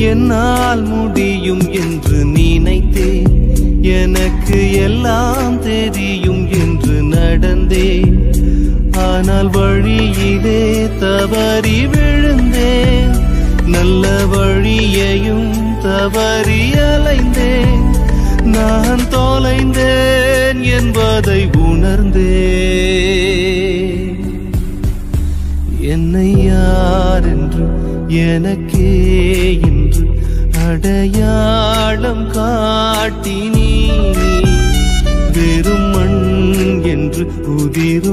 என்னால் முடியும் என்று நினைத்தேன். எனக்கு எல்லாம் தெரியும் என்று நடந்தேன். ஆனால் வழியிலே தவறி விழுந்தேன். நல்ல வழியையும் தவறி அலைந்தேன். நான் தொலைந்தேன் என்பதை உணர்ந்தேன். என்னை யார் என்று எனக்கே என்று அடையாளம் காட்டி நீ வெறும் மண் என்று உதிரும்